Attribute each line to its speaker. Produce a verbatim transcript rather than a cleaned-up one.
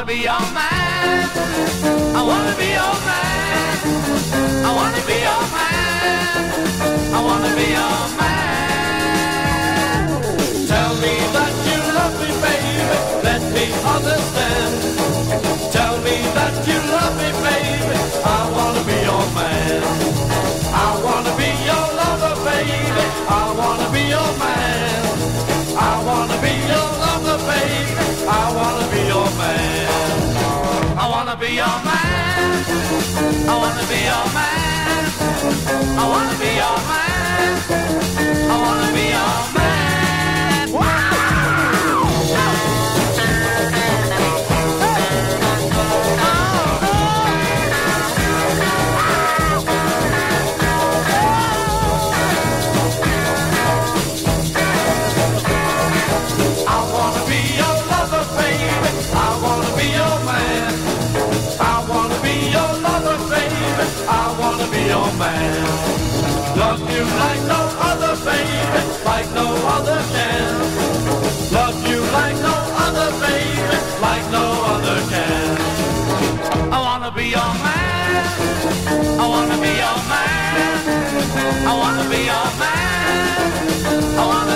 Speaker 1: be your man. I wanna be your man. I wanna be your man. I wanna be your man. Tell me that you love me, baby. Let me understand. Tell me that you love me, baby. I wanna be your man. I wanna be your lover, baby. I wanna be your man. I wanna be your lover, baby. I wanna be your man. I wanna be your man. I wanna be your man. I wanna be your man. I wanna be your man. Wow! Your man, love you like no other, baby, like no other can. Love you like no other, baby, like no other can. I wanna be your man. I wanna be your man. I wanna be your man. I wanna